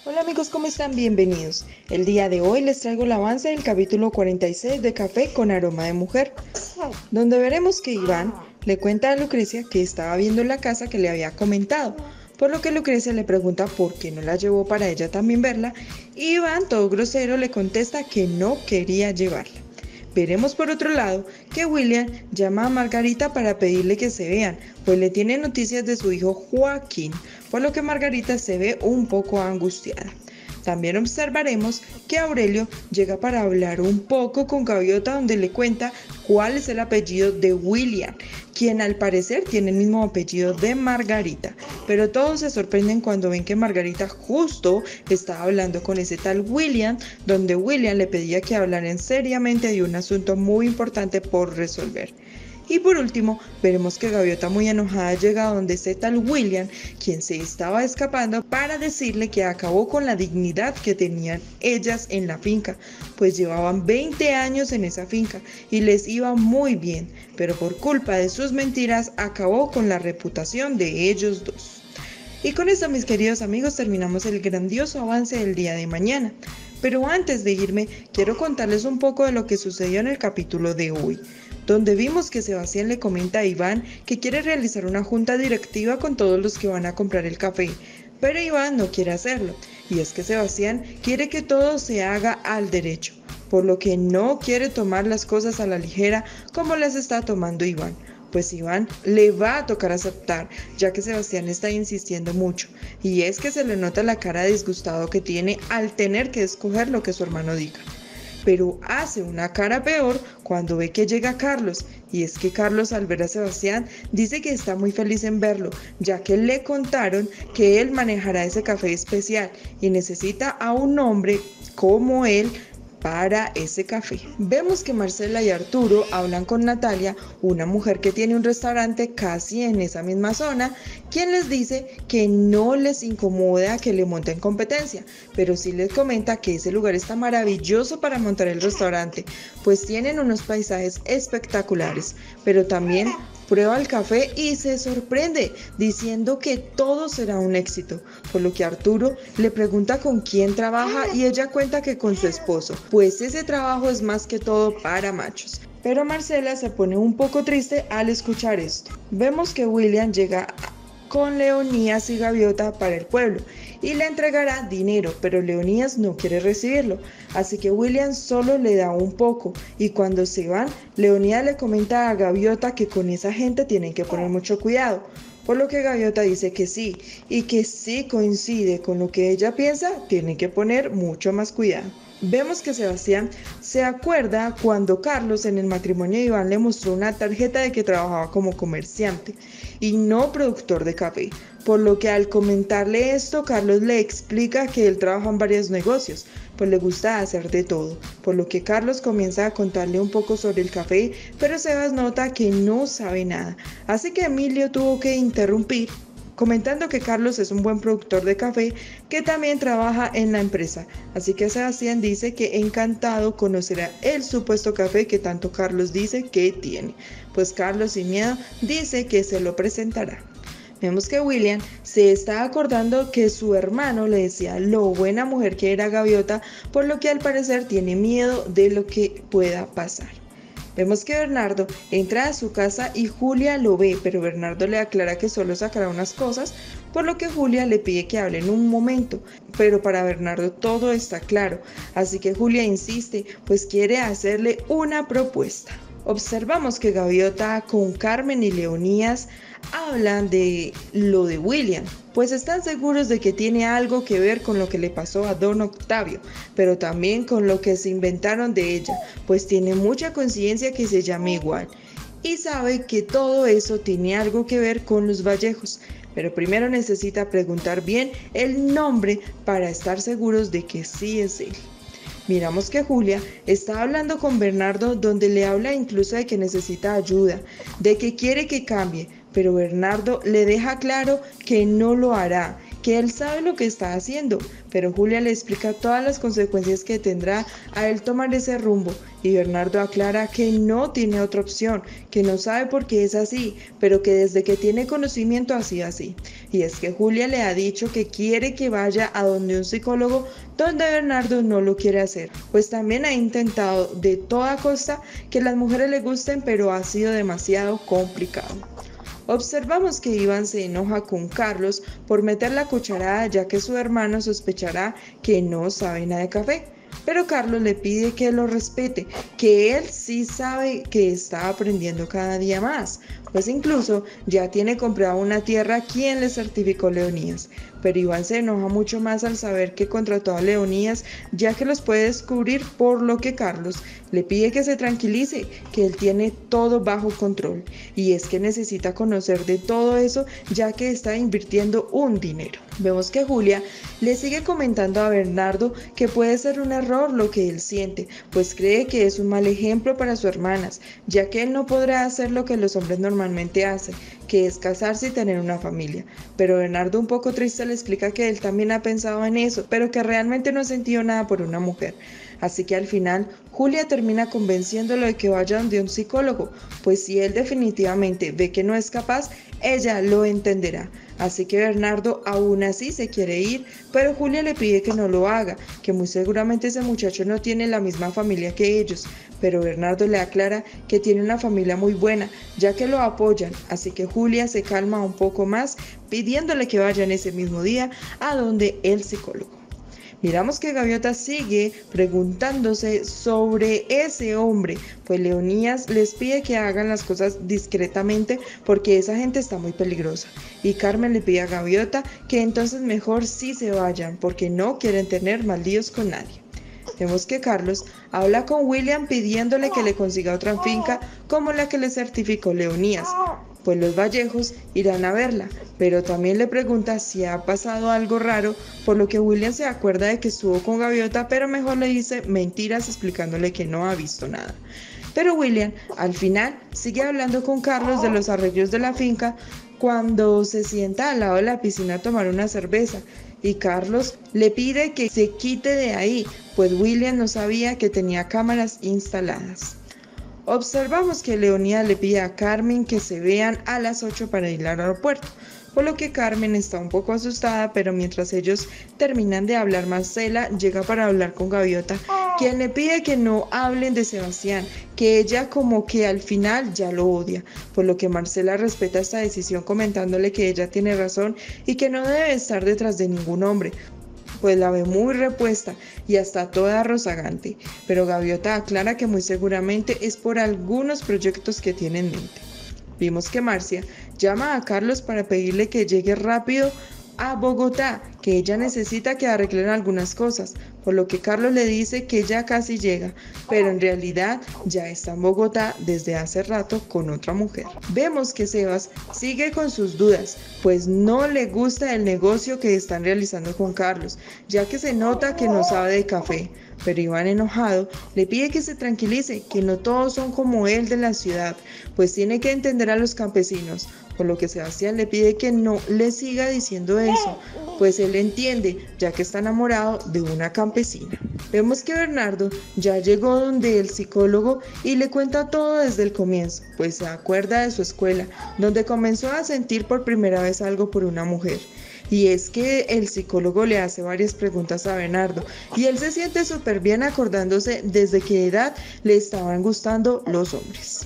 Hola amigos, ¿cómo están? Bienvenidos. El día de hoy les traigo el avance del capítulo 46 de Café con Aroma de Mujer, donde veremos que Iván le cuenta a Lucrecia que estaba viendo la casa que le había comentado, por lo que Lucrecia le pregunta por qué no la llevó para ella también verla, y Iván, todo grosero, le contesta que no quería llevarla. Veremos por otro lado que William llama a Margarita para pedirle que se vean, pues le tiene noticias de su hijo Joaquín, por lo que Margarita se ve un poco angustiada. También observaremos que Aurelio llega para hablar un poco con Gaviota, donde le cuenta cuál es el apellido de William, quien al parecer tiene el mismo apellido de Margarita, pero todos se sorprenden cuando ven que Margarita justo estaba hablando con ese tal William, donde William le pedía que hablaran seriamente de un asunto muy importante por resolver. Y por último, veremos que Gaviota muy enojada llega a donde ese tal William, quien se estaba escapando, para decirle que acabó con la dignidad que tenían ellas en la finca, pues llevaban 20 años en esa finca y les iba muy bien, pero por culpa de sus mentiras acabó con la reputación de ellos dos. Y con esto, mis queridos amigos, terminamos el grandioso avance del día de mañana. Pero antes de irme, quiero contarles un poco de lo que sucedió en el capítulo de hoy, donde vimos que Sebastián le comenta a Iván que quiere realizar una junta directiva con todos los que van a comprar el café, pero Iván no quiere hacerlo, y es que Sebastián quiere que todo se haga al derecho, por lo que no quiere tomar las cosas a la ligera como las está tomando Iván. Pues Iván le va a tocar aceptar, ya que Sebastián está insistiendo mucho, y es que se le nota la cara de disgustado que tiene al tener que escoger lo que su hermano diga. Pero hace una cara peor cuando ve que llega Carlos, y es que Carlos, al ver a Sebastián, dice que está muy feliz en verlo, ya que le contaron que él manejará ese café especial y necesita a un hombre como él para ese café. Vemos que Marcela y Arturo hablan con Natalia, una mujer que tiene un restaurante casi en esa misma zona, quien les dice que no les incomoda que le monten competencia, pero sí les comenta que ese lugar está maravilloso para montar el restaurante, pues tienen unos paisajes espectaculares, pero también prueba el café y se sorprende, diciendo que todo será un éxito, por lo que Arturo le pregunta con quién trabaja y ella cuenta que con su esposo, pues ese trabajo es más que todo para machos. Pero Marcela se pone un poco triste al escuchar esto. Vemos que William llega con Leonías y Gaviota para el pueblo y le entregará dinero, pero Leonías no quiere recibirlo, así que William solo le da un poco, y cuando se van, Leonías le comenta a Gaviota que con esa gente tienen que poner mucho cuidado, por lo que Gaviota dice que sí, y que si coincide con lo que ella piensa, tienen que poner mucho más cuidado. Vemos que Sebastián se acuerda cuando Carlos en el matrimonio de Iván le mostró una tarjeta de que trabajaba como comerciante y no productor de café, por lo que al comentarle esto, Carlos le explica que él trabaja en varios negocios, pues le gusta hacer de todo, por lo que Carlos comienza a contarle un poco sobre el café, pero Sebas nota que no sabe nada, así que Emilio tuvo que interrumpir comentando que Carlos es un buen productor de café que también trabaja en la empresa, así que Sebastián dice que encantado conocerá el supuesto café que tanto Carlos dice que tiene, pues Carlos sin miedo dice que se lo presentará. Vemos que William se está acordando que su hermano le decía lo buena mujer que era Gaviota, por lo que al parecer tiene miedo de lo que pueda pasar. Vemos que Bernardo entra a su casa y Julia lo ve, pero Bernardo le aclara que solo sacará unas cosas, por lo que Julia le pide que hablen un momento, pero para Bernardo todo está claro, así que Julia insiste, pues quiere hacerle una propuesta. Observamos que Gaviota con Carmen y Leonías hablan de lo de William, pues están seguros de que tiene algo que ver con lo que le pasó a Don Octavio, pero también con lo que se inventaron de ella, pues tiene mucha conciencia que se llama igual, y sabe que todo eso tiene algo que ver con los Vallejos, pero primero necesita preguntar bien el nombre para estar seguros de que sí es él. Miramos que Julia está hablando con Bernardo, donde le habla incluso de que necesita ayuda, de que quiere que cambie, pero Bernardo le deja claro que no lo hará que él sabe lo que está haciendo, pero Julia le explica todas las consecuencias que tendrá a él tomar ese rumbo, y Bernardo aclara que no tiene otra opción, que no sabe por qué es así, pero que desde que tiene conocimiento ha sido así. Y es que Julia le ha dicho que quiere que vaya a donde un psicólogo, donde Bernardo no lo quiere hacer, pues también ha intentado de toda costa que las mujeres le gusten, pero ha sido demasiado complicado. Observamos que Iván se enoja con Carlos por meter la cucharada, ya que su hermano sospechará que no sabe nada de café. Pero Carlos le pide que lo respete, que él sí sabe que está aprendiendo cada día más, pues incluso ya tiene comprada una tierra quien le certificó Leonidas. Pero Iván se enoja mucho más al saber que contrató a Leonidas, ya que los puede descubrir, por lo que Carlos le pide que se tranquilice, que él tiene todo bajo control. Y es que necesita conocer de todo eso, ya que está invirtiendo un dinero. Vemos que Julia le sigue comentando a Bernardo que puede ser un error lo que él siente, pues cree que es un mal ejemplo para sus hermanas, ya que él no podrá hacer lo que los hombres normalmente hacen, que es casarse y tener una familia. Pero Bernardo, un poco triste, le explica que él también ha pensado en eso, pero que realmente no ha sentido nada por una mujer. Así que al final Julia termina convenciéndolo de que vaya donde un psicólogo, pues si él definitivamente ve que no es capaz, ella lo entenderá. Así que Bernardo aún así se quiere ir, pero Julia le pide que no lo haga, que muy seguramente ese muchacho no tiene la misma familia que ellos. Pero Bernardo le aclara que tiene una familia muy buena, ya que lo apoyan, así que Julia se calma un poco más, pidiéndole que vayan ese mismo día a donde el psicólogo. Miramos que Gaviota sigue preguntándose sobre ese hombre, pues Leonidas les pide que hagan las cosas discretamente porque esa gente está muy peligrosa. Y Carmen le pide a Gaviota que entonces mejor sí se vayan porque no quieren tener mal líos con nadie. Vemos que Carlos habla con William pidiéndole que le consiga otra finca como la que le certificó Leonidas, pues los Vallejos irán a verla, pero también le pregunta si ha pasado algo raro, por lo que William se acuerda de que estuvo con Gaviota, pero mejor le dice mentiras explicándole que no ha visto nada. Pero William al final sigue hablando con Carlos de los arreglos de la finca cuando se sienta al lado de la piscina a tomar una cerveza, y Carlos le pide que se quite de ahí, pues William no sabía que tenía cámaras instaladas. Observamos que Leonidas le pide a Carmen que se vean a las 8 para ir al aeropuerto, por lo que Carmen está un poco asustada, pero mientras ellos terminan de hablar, Marcela llega para hablar con Gaviota, quien le pide que no hablen de Sebastián, que ella como que al final ya lo odia, por lo que Marcela respeta esta decisión comentándole que ella tiene razón y que no debe estar detrás de ningún hombre, pues la ve muy repuesta y hasta toda rozagante, pero Gaviota aclara que muy seguramente es por algunos proyectos que tiene en mente. Vimos que Marcia llama a Carlos para pedirle que llegue rápido a Bogotá, que ella necesita que arreglen algunas cosas, por lo que Carlos le dice que ya casi llega, pero en realidad ya está en Bogotá desde hace rato con otra mujer. Vemos que Sebas sigue con sus dudas, pues no le gusta el negocio que están realizando con Carlos, ya que se nota que no sabe de café. Pero Iván, enojado, le pide que se tranquilice, que no todos son como él de la ciudad, pues tiene que entender a los campesinos, por lo que Sebastián le pide que no le siga diciendo eso, pues él entiende, ya que está enamorado de una campesina. Vemos que Bernardo ya llegó donde el psicólogo y le cuenta todo desde el comienzo, pues se acuerda de su escuela, donde comenzó a sentir por primera vez algo por una mujer. Y es que el psicólogo le hace varias preguntas a Bernardo y él se siente súper bien acordándose desde qué edad le estaban gustando los hombres.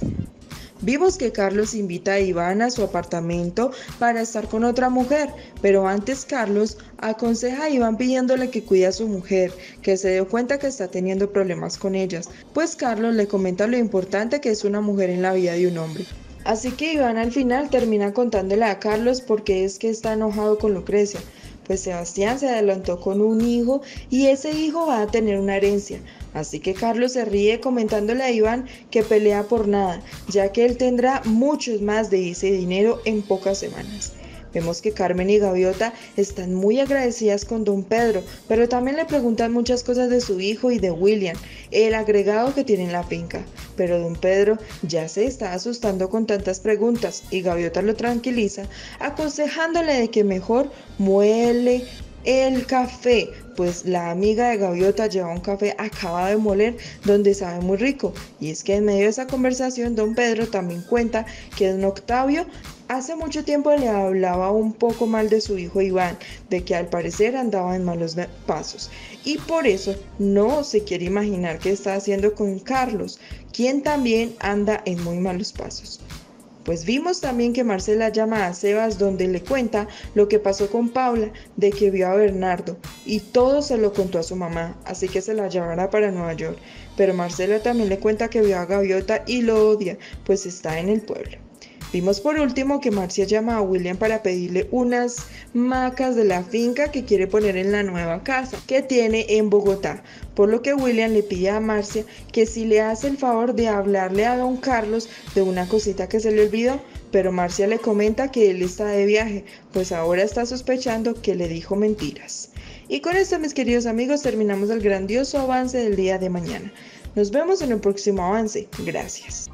Vimos que Carlos invita a Iván a su apartamento para estar con otra mujer, pero antes Carlos aconseja a Iván pidiéndole que cuide a su mujer, que se dio cuenta que está teniendo problemas con ellas, pues Carlos le comenta lo importante que es una mujer en la vida de un hombre. Así que Iván al final termina contándole a Carlos por qué es que está enojado con Lucrecia, pues Sebastián se adelantó con un hijo y ese hijo va a tener una herencia. Así que Carlos se ríe comentándole a Iván que pelea por nada, ya que él tendrá muchos más de ese dinero en pocas semanas. Vemos que Carmen y Gaviota están muy agradecidas con don Pedro, pero también le preguntan muchas cosas de su hijo y de William, el agregado que tiene en la finca. Pero don Pedro ya se está asustando con tantas preguntas y Gaviota lo tranquiliza, aconsejándole de que mejor muele el café, pues la amiga de Gaviota lleva un café acabado de moler donde sabe muy rico. Y es que en medio de esa conversación don Pedro también cuenta que don Octavio hace mucho tiempo le hablaba un poco mal de su hijo Iván, de que al parecer andaba en malos pasos. Y por eso no se quiere imaginar qué está haciendo con Carlos, quien también anda en muy malos pasos. Pues vimos también que Marcela llama a Sebas donde le cuenta lo que pasó con Paula, de que vio a Bernardo y todo se lo contó a su mamá, así que se la llevará para Nueva York. Pero Marcela también le cuenta que vio a Gaviota y lo odia, pues está en el pueblo. Vimos por último que Marcia llama a William para pedirle unas macas de la finca que quiere poner en la nueva casa que tiene en Bogotá, por lo que William le pide a Marcia que si le hace el favor de hablarle a don Carlos de una cosita que se le olvidó, pero Marcia le comenta que él está de viaje, pues ahora está sospechando que le dijo mentiras. Y con esto, mis queridos amigos, terminamos el grandioso avance del día de mañana. Nos vemos en el próximo avance. Gracias.